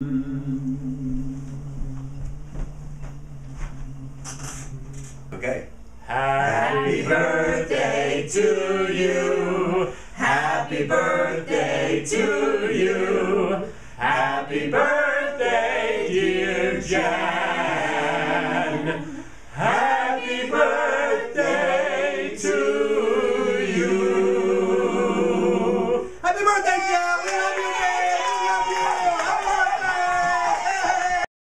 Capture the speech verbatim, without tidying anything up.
Okay. Happy birthday to you. Happy birthday to you. Happy birthday, dear Jan.